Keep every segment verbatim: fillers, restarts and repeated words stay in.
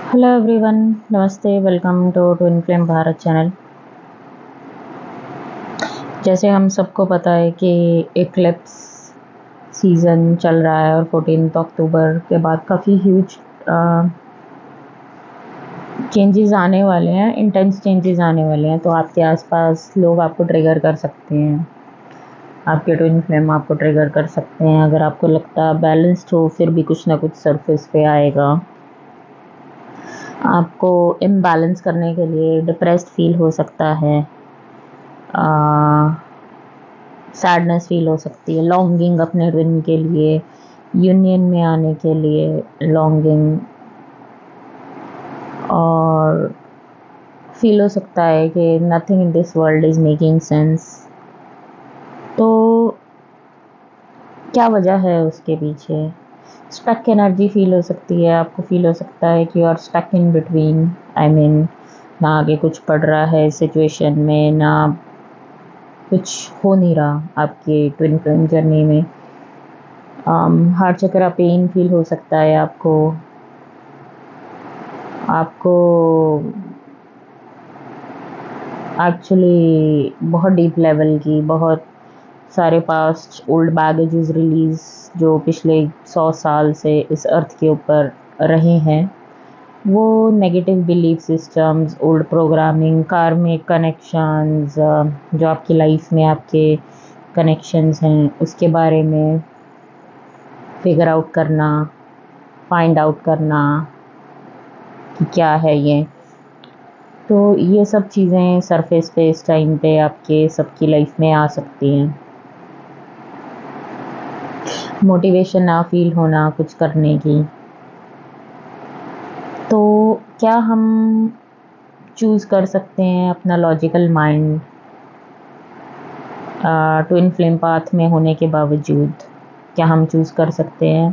Hello everyone, नमस्ते। Welcome to twin flame Bharat channel. जैसे हम सबको पता है कि इक्लिप्स सीज़न चल रहा है और चौदह अक्टूबर के बाद काफ़ी ह्यूज चेंजेस आने वाले हैं, इंटेंस चेंजेस आने वाले हैं। तो आपके आसपास लोग आपको ट्रिगर कर सकते हैं, आपके ट्विन फ्लेम आपको ट्रिगर कर सकते हैं। अगर आपको लगता है बैलेंस्ड हो, फिर भी कुछ ना कुछ सरफेस पे आएगा। आपको इम्बैलेंस करने के लिए डिप्रेस्ड फील हो सकता है, सैडनेस फील हो सकती है, लॉन्गिंग अपने ट्विन के लिए, यूनियन में आने के लिए लॉन्गिंग, और फील हो सकता है कि nothing in this world is making sense. तो क्या वजह है उसके पीछे? स्टक एनर्जी फील हो सकती है। आपको फील हो सकता है कि you are stuck in between, I mean ना आगे कुछ पड़ रहा है सिचुएशन में, ना कुछ हो नहीं रहा आपके ट्विन फ्लेम जर्नी में। हार्ट चक्रा पेन फील हो सकता है आपको आपको एक्चुअली बहुत डीप लेवल की, बहुत सारे पास्ट ओल्ड बैगेजेस रिलीज़ जो पिछले सौ साल से इस अर्थ के ऊपर रहे हैं, वो negative belief systems, old programming, karmic connections, जो आपकी लाइफ में आपके कनेक्शंस हैं उसके बारे में फिगर आउट करना, फाइंड आउट करना कि क्या है ये। तो ये सब चीज़ें सरफेस पे इस टाइम पे आपके सबकी लाइफ में आ सकती हैं। मोटिवेशन ना फील होना कुछ करने की। तो क्या हम चूज़ कर सकते हैं अपना logical mind twin flame path में होने के बावजूद? क्या हम चूज़ कर सकते हैं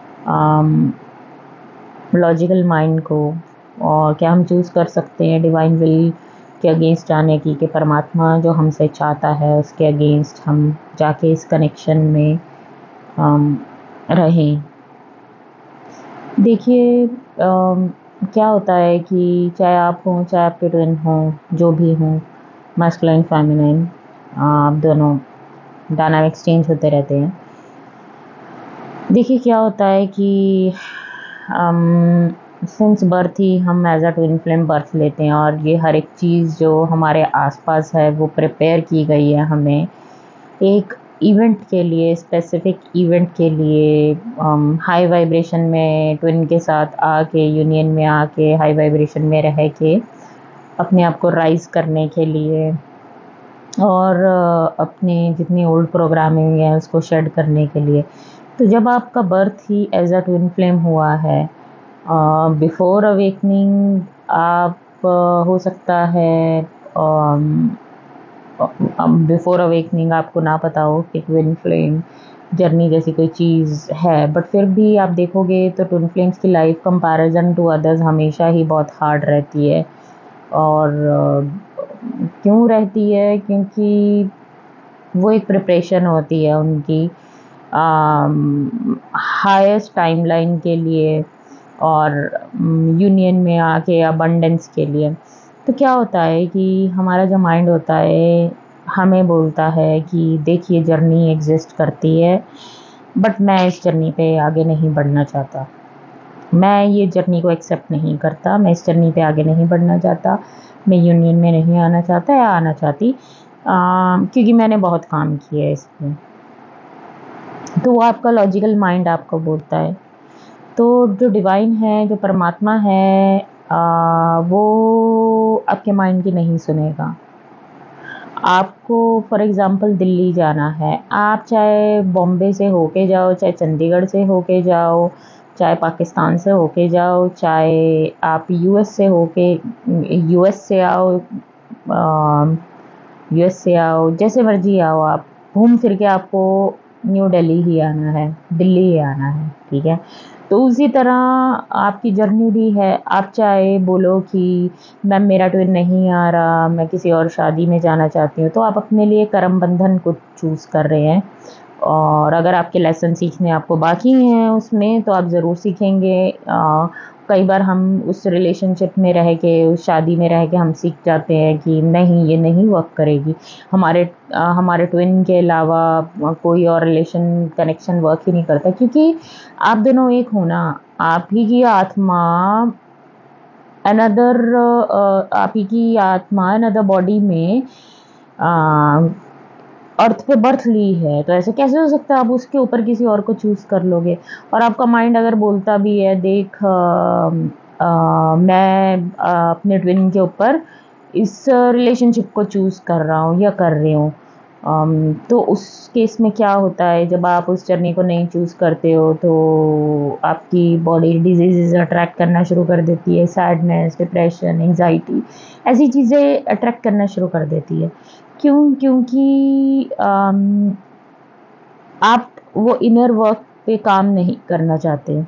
लॉजिकल माइंड को? और क्या हम चूज़ कर सकते हैं डिवाइन विल के अगेंस्ट जाने की, कि परमात्मा जो हमसे चाहता है उसके अगेंस्ट हम जाके इस कनेक्शन में um, रहें? देखिए, um, क्या होता है कि चाहे आप हों, चाहे आपके ट्विन हों, जो भी हों, मैस्कुलाइन फेमिनाइन, आप दोनों डायनामिक्स चेंज होते रहते हैं। देखिए क्या होता है कि सिंस बर्थ ही हम as a twin flame birth लेते हैं, और ये हर एक चीज़ जो हमारे आसपास है वो प्रिपेयर की गई है हमें एक इवेंट के लिए, स्पेसिफिक इवेंट के लिए, हाई um, वाइब्रेशन में ट्विन के साथ आके, यूनियन में आके, हाई वाइब्रेशन में रह के अपने आप को राइज करने के लिए, और uh, अपने जितनी ओल्ड प्रोग्रामिंग है उसको शेड करने के लिए। तो जब आपका बर्थ ही एज अ ट्विन फ्लेम हुआ है, बिफोर अवेकनिंग आप uh, हो सकता है बिफोर अवेकनिंग आपको ना पता हो कि ट्विन फ्लेम जर्नी जैसी कोई चीज़ है, बट फिर भी आप देखोगे तो ट्विन फ्लेम्स की लाइफ कंपैरिजन टू अदर्स हमेशा ही बहुत हार्ड रहती है। और uh, क्यों रहती है? क्योंकि वो एक प्रिपरेशन होती है उनकी हाईएस्ट टाइमलाइन के लिए, और यूनियन में आके अबंडेंस के लिए। तो क्या होता है कि हमारा जो माइंड होता है हमें बोलता है कि देखिए जर्नी एग्जिस्ट करती है, बट मैं इस जर्नी पे आगे नहीं बढ़ना चाहता, मैं ये जर्नी को एक्सेप्ट नहीं करता, मैं इस जर्नी पे आगे नहीं बढ़ना चाहता, मैं यूनियन में नहीं आना चाहता या आना चाहती, आ, क्योंकि मैंने बहुत काम किया है इसमें। तो वो आपका लॉजिकल माइंड आपको बोलता है। तो जो डिवाइन है, जो परमात्मा है, आ, वो आपके माइंड की नहीं सुनेगा। आपको फॉर एग्ज़ाम्पल दिल्ली जाना है, आप चाहे बॉम्बे से होके जाओ, चाहे चंडीगढ़ से होके जाओ, चाहे पाकिस्तान से होके जाओ, चाहे आप यूएस से होके यूएस से आओ, यूएस से आओ, जैसे मर्जी आओ, आप घूम फिर के आपको न्यू दिल्ली ही आना है, दिल्ली ही आना है, ठीक है। तो उसी तरह आपकी जर्नी भी है। आप चाहे बोलो कि मैम मेरा ट्विन नहीं आ रहा, मैं किसी और शादी में जाना चाहती हूँ, तो आप अपने लिए कर्म बंधन को चूज़ कर रहे हैं। और अगर आपके लेसन सीखने आपको बाकी हैं उसमें, तो आप ज़रूर सीखेंगे। कई बार हम उस रिलेशनशिप में रह के, उस शादी में रह के हम सीख जाते हैं कि नहीं, ये नहीं वर्क करेगी, हमारे अ, हमारे ट्विन के अलावा कोई और रिलेशन कनेक्शन वर्क ही नहीं करता, क्योंकि आप दोनों एक हो ना। आप ही की आत्मा अनदर आप ही की आत्मा अनदर बॉडी में अर्थ पे बर्थ ली है, तो ऐसे कैसे हो सकता है आप उसके ऊपर किसी और को चूज़ कर लोगे। और आपका माइंड अगर बोलता भी है, देख आ, आ, मैं आ, अपने ट्विन के ऊपर इस रिलेशनशिप को चूज़ कर रहा हूँ या कर रही हूँ, अम, तो उस केस में क्या होता है, जब आप उस जर्नी को नहीं चूज़ करते हो तो आपकी बॉडी डिजीज़ अट्रैक्ट करना शुरू कर देती है, सैडनेस, डिप्रेशन, एंजाइटी, ऐसी चीज़ें अट्रैक्ट करना शुरू कर देती है। क्यों? क्योंकि अम, आप वो इनर वर्क पे काम नहीं करना चाहते।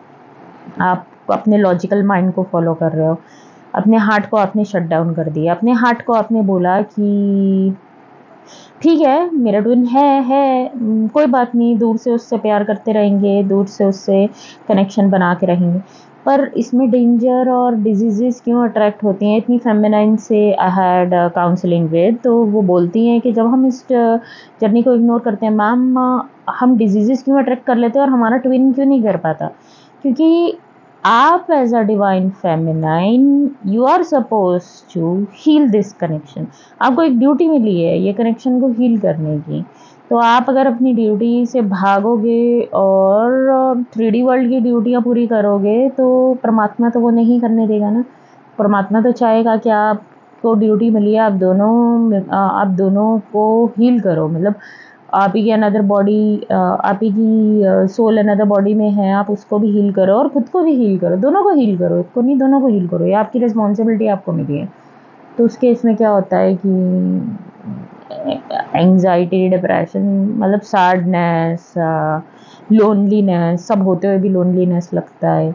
आप अपने लॉजिकल माइंड को फॉलो कर रहे हो, अपने हार्ट को आपने शट डाउन कर दिया। अपने हार्ट को आपने बोला कि ठीक है, मेरा ट्विन है है उम, कोई बात नहीं, दूर से उससे प्यार करते रहेंगे, दूर से उससे कनेक्शन बना के रहेंगे। पर इसमें डेंजर और डिजीज़ेज़ क्यों अट्रैक्ट होती हैं? इतनी फेमिनाइन से आई हैड काउंसलिंग विद, तो वो बोलती हैं कि जब हम इस जर्नी को इग्नोर करते हैं, मैम हम डिजीज़ेज़ क्यों अट्रैक्ट कर लेते हैं और हमारा ट्विन क्यों नहीं कर पाता? क्योंकि आप as a divine feminine, you are suppose to heal this connection. आपको एक ड्यूटी मिली है ये कनेक्शन को हील करने की। तो आप अगर अपनी ड्यूटी से भागोगे और थ्री डी वर्ल्ड की ड्यूटियाँ पूरी करोगे, तो परमात्मा तो वो नहीं करने देगा ना। परमात्मा तो चाहेगा कि आपको ड्यूटी मिली है, आप दोनों आप दोनों को हील करो। मतलब आप ही की अनदर बॉडी, आप ही की सोल अनदर बॉडी में है, आप उसको भी हील करो और खुद को भी हील करो, दोनों को हील करो, एक को नहीं दोनों को हील करो, ये आपकी रिस्पॉन्सिबिलिटी आपको मिली है। तो उस केस में क्या होता है कि एंग्जाइटी, डिप्रेशन, मतलब सैडनेस, लोनलीनेस, सब होते हुए भी लोनलीनेस लगता है।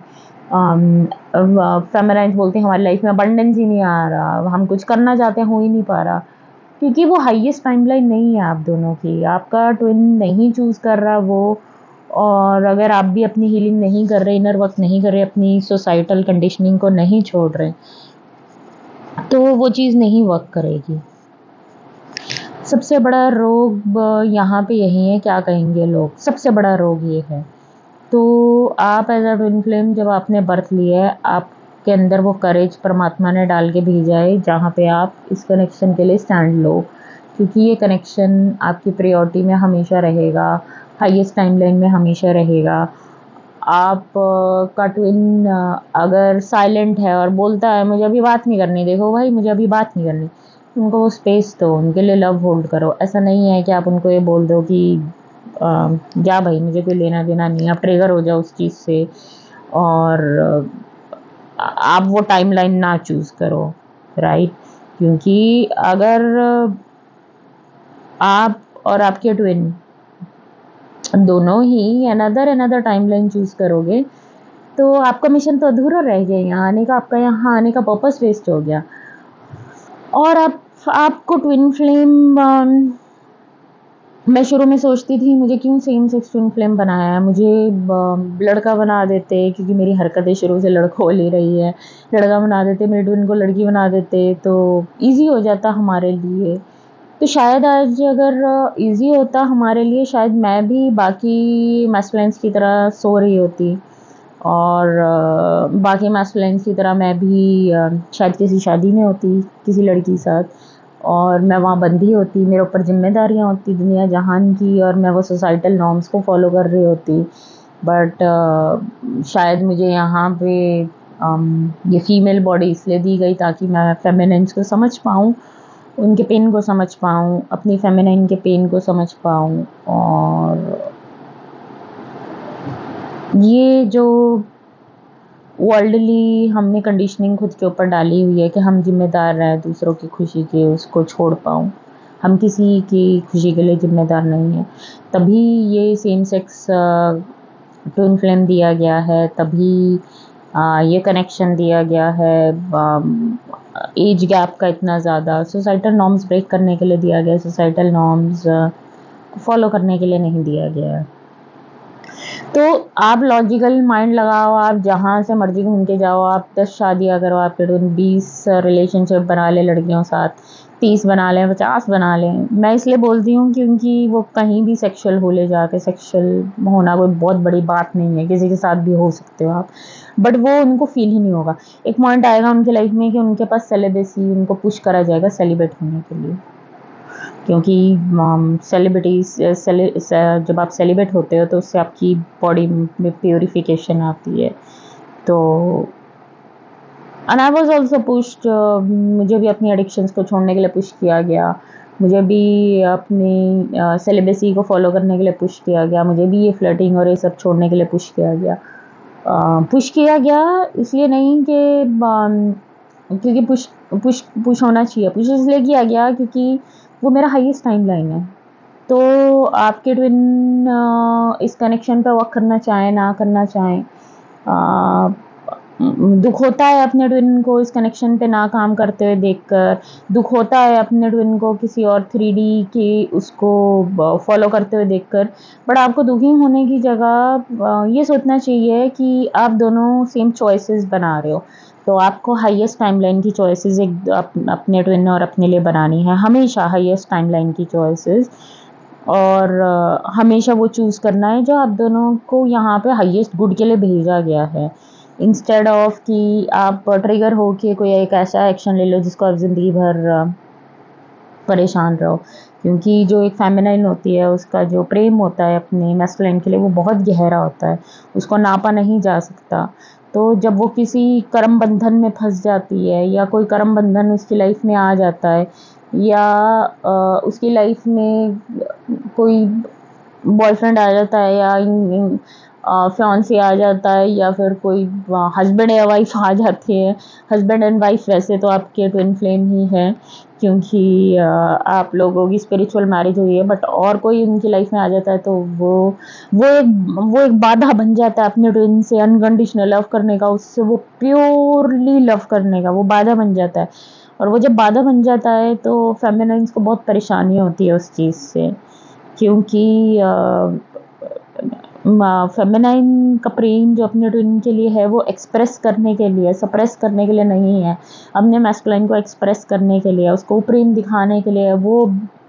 फेमिनाइन्स बोलते हैं हमारी लाइफ में अबंडेंस ही नहीं आ रहा, हम कुछ करना चाहते हैं, हो ही नहीं पा रहा, क्योंकि वो हाईएस्ट टाइमलाइन नहीं है आप दोनों की। आपका ट्विन नहीं चूज़ कर रहा वो, और अगर आप भी अपनी हीलिंग नहीं कर रहे, इनर वर्क नहीं कर रहे, अपनी सोसाइटल कंडीशनिंग को नहीं छोड़ रहे, तो वो चीज़ नहीं वर्क करेगी। सबसे बड़ा रोग यहाँ पे यही है, क्या कहेंगे लोग, सबसे बड़ा रोग ये है। तो आप एज अ ट्विन फ्लेम, जब आपने बर्थ लिया है, आपके अंदर वो करेज परमात्मा ने डाल के भेजा है, जहाँ पे आप इस कनेक्शन के लिए स्टैंड लो, क्योंकि ये कनेक्शन आपकी प्रायोरिटी में हमेशा रहेगा, हाईएस्ट टाइमलाइन में हमेशा रहेगा। आप का ट्विन अगर साइलेंट है और बोलता है मुझे अभी बात नहीं करनी, देखो भाई मुझे अभी बात नहीं करनी, उनको वो स्पेस दो, उनके लिए लव होल्ड करो। ऐसा नहीं है कि आप उनको ये बोल दो कि आ, जा भाई मुझे कोई लेना देना नहीं, आप ट्रिगर हो जाओ उस चीज़ से और आ, आप वो टाइमलाइन ना चूज़ करो, राइट। क्योंकि अगर आप और आपके ट्विन दोनों ही अनदर अनदर टाइमलाइन चूज़ करोगे, तो आपका मिशन तो अधूरा रह गया, यहाँ आने का, आपका यहाँ आने का पर्पस वेस्ट हो गया। और आप आपको ट्विन फ्लेम, मैं शुरू में सोचती थी मुझे क्यों सेम सेक्स ट्विन फ्लेम बनाया है, मुझे लड़का बना देते, क्योंकि मेरी हरकतें शुरू से लड़कों वाली रही है, लड़का बना देते, मेरे ट्विन को लड़की बना देते तो ईजी हो जाता हमारे लिए। तो शायद आज अगर इजी होता हमारे लिए, शायद मैं भी बाकी मैस्कुलिन्स की तरह सो रही होती, और बाकी मैस्कुलिन्स की तरह मैं भी शायद किसी शादी में होती किसी लड़की के साथ, और मैं वहाँ बंदी होती, मेरे ऊपर जिम्मेदारियाँ होती दुनिया जहान की, और मैं वो सोसाइटल नॉर्म्स को फॉलो कर रही होती। बट शायद मुझे यहाँ पे ये फीमेल बॉडी इसलिए दी गई ताकि मैं फेमिनिन्स को समझ पाऊँ, उनके पेन को समझ पाऊँ, अपनी फेमिनाइन के पेन को समझ पाऊँ। और ये जो वर्ल्डली हमने कंडीशनिंग खुद के ऊपर डाली हुई है कि हम जिम्मेदार हैं दूसरों की खुशी के, उसको छोड़ पाऊँ, हम किसी की खुशी के लिए जिम्मेदार नहीं हैं। तभी ये सेम सेक्स ट्विन फ्लेम दिया गया है, तभी आ, ये कनेक्शन दिया गया है, एज गैप का इतना ज़्यादा सोसाइटल नॉर्म्स ब्रेक करने के लिए दिया गया, सोसाइटल नॉर्म्स फॉलो करने के लिए नहीं दिया गया है। तो आप लॉजिकल माइंड लगाओ, आप जहाँ से मर्जी घूम के जाओ, आप दस शादियाँ करो, आपके ट्विन बीस रिलेशनशिप बना ले लड़कियों साथ, तीस बना लें, पचास बना लें। मैं इसलिए बोलती हूँ क्योंकि वो कहीं भी सेक्सुअल हो ले जाके, सेक्सुअल होना कोई बहुत बड़ी बात नहीं है, किसी के साथ भी हो सकते हो आप, बट वो उनको फील ही नहीं होगा। एक पॉइंट आएगा उनके लाइफ में कि उनके पास सेलिब्रेसी, उनको पुश करा जाएगा सेलिब्रेट होने के लिए, क्योंकि सेलिब्रिटीज जब आप सेलिब्रेट होते हो तो उससे आपकी बॉडी में प्योरिफिकेशन आती है। तो and I was also pushed, मुझे भी अपनी एडिक्शंस को छोड़ने के लिए पुश किया गया, मुझे भी अपनी सेलिब्रेसी uh, को फॉलो करने के लिए पुश किया गया, मुझे भी ये फ्लर्टिंग और ये सब छोड़ने के लिए पुश किया गया। पुश uh, किया गया इसलिए नहीं कि क्योंकि पुश पुश पुश होना चाहिए, पुश इसलिए किया गया क्योंकि वो मेरा हाईएस्ट टाइमलाइन है। तो आपके ट्विन इस कनेक्शन पे वर्क करना चाहें ना करना चाहें, दुख होता है अपने ट्विन को इस कनेक्शन पे ना काम करते हुए देखकर, दुख होता है अपने ट्विन को किसी और थ्री डी की उसको फॉलो करते हुए देखकर, बट आपको दुखी होने की जगह ये सोचना चाहिए कि आप दोनों सेम चॉइसेस बना रहे हो। तो आपको हाईएस्ट टाइमलाइन की चॉइसेस एक अप, अपने ट्विन और अपने लिए बनानी है, हमेशा हाईएस्ट टाइमलाइन की चॉइसेस, और uh, हमेशा वो चूज़ करना है जो आप दोनों को यहाँ पे हाईएस्ट गुड के लिए भेजा गया है, इंस्टेड ऑफ कि आप ट्रिगर हो के कोई एक ऐसा एक्शन ले लो जिसको आप ज़िंदगी भर uh, परेशान रहो। क्योंकि जो एक फेमिनाइन होती है उसका जो प्रेम होता है अपने मैस्कुलिन के लिए वो बहुत गहरा होता है, उसको नापा नहीं जा सकता। तो जब वो किसी कर्म बंधन में फंस जाती है या कोई कर्म बंधन उसकी लाइफ में आ जाता है, या आ, उसकी लाइफ में कोई बॉयफ्रेंड आ जाता है या फियांसी आ जाता है या फिर कोई हस्बैंड या वाइफ आ जाती है, हस्बैंड एंड वाइफ वैसे तो आपके ट्विन फ्लेम ही है क्योंकि आ, आप लोगों की स्पिरिचुअल मैरिज हुई है, बट और कोई उनकी लाइफ में आ जाता है तो वो वो एक वो एक बाधा बन जाता है अपने ट्विन से अनकंडीशनल लव करने का, उससे वो प्योरली लव करने का वो बाधा बन जाता है। और वो जब बाधा बन जाता है तो फेमिनाइन्स को बहुत परेशानी होती है उस चीज़ से, क्योंकि फेमिनाइन का प्रेम जो अपने ट्विन के लिए है वो एक्सप्रेस करने के लिए, सप्रेस करने के लिए नहीं है, अपने मैस्कुलाइन को एक्सप्रेस करने के लिए, उसको प्रेम दिखाने के लिए, वो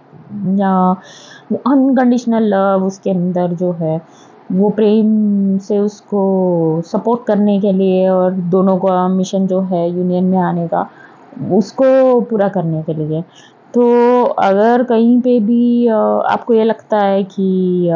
अनकंडीशनल लव उसके अंदर जो है वो प्रेम से उसको सपोर्ट करने के लिए और दोनों का मिशन जो है यूनियन में आने का उसको पूरा करने के लिए। तो अगर कहीं पे भी आपको ये लगता है कि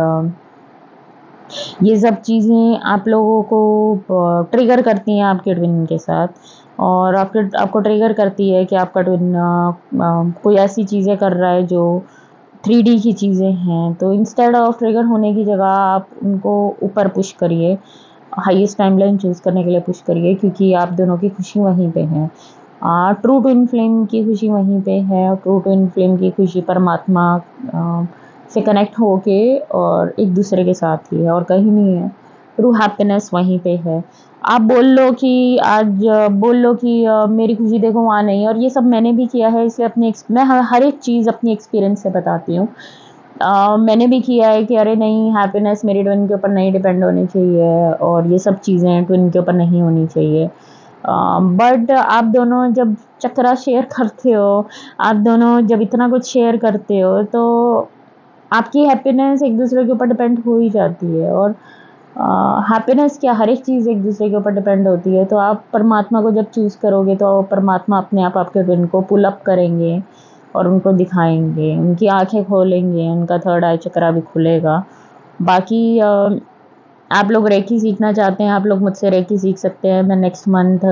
ये सब चीज़ें आप लोगों को ट्रिगर करती हैं आपके ट्विन के साथ, और आपके आपको ट्रिगर करती है कि आपका ट्विन कोई ऐसी चीज़ें कर रहा है जो थ्री डी की चीज़ें हैं, तो इंस्टेड ऑफ ट्रिगर होने की जगह आप उनको ऊपर पुश करिए, हाईएस्ट टाइमलाइन चूज़ करने के लिए पुश करिए, क्योंकि आप दोनों की खुशी वहीं पे है। ट्रू ट्विन फ्लेम की खुशी वहीं पे है, और ट्रू ट्विन फ्लेम की खुशी परमात्मा आ, से कनेक्ट होके और एक दूसरे के साथ ही है और कहीं नहीं है। ट्रू हैप्पीनेस वहीं पे है। आप बोल लो कि आज बोल लो कि मेरी खुशी देखो वहाँ नहीं है, और ये सब मैंने भी किया है, इसलिए अपनी मैं हर एक चीज़ अपनी एक्सपीरियंस से बताती हूँ। Uh, मैंने भी किया है कि अरे नहीं, हैप्पीनेस मेरी ट्विन के ऊपर नहीं डिपेंड होनी चाहिए और ये सब चीज़ें ट्विन के ऊपर नहीं होनी चाहिए। बट uh, आप दोनों जब चक्रा शेयर करते हो, आप दोनों जब इतना कुछ शेयर करते हो, तो आपकी हैप्पीनेस एक दूसरे के ऊपर डिपेंड हो ही जाती है। और हैप्पीनेस uh, क्या, हर एक चीज़ एक दूसरे के ऊपर डिपेंड होती है। तो आप परमात्मा को जब चूज़ करोगे तो परमात्मा अपने आप आपके ट्विन को पुल अप करेंगे और उनको दिखाएंगे, उनकी आंखें खोलेंगे, उनका थर्ड आई चक्रा भी खुलेगा। बाकी uh, आप लोग रेकी सीखना चाहते हैं, आप लोग मुझसे रेकी सीख सकते हैं। मैं नेक्स्ट मंथ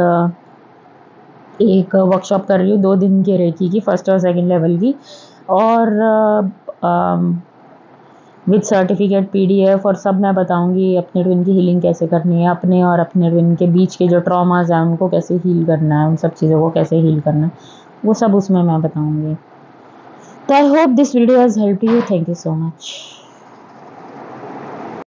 एक वर्कशॉप कर रही हूँ दो दिन की रेकी की, फर्स्ट और सेकंड लेवल की, और विद सर्टिफिकेट पीडीएफ और सब मैं बताऊंगी अपने ट्विन की हीलिंग कैसे करनी है, अपने और अपने ट्विन के बीच के जो ट्रॉमाज हैं उनको कैसे हील करना है, उन सब चीज़ों को कैसे हील करना है, वो सब उसमें मैं बताऊंगी। तो I hope this video has help you. Thank you so much.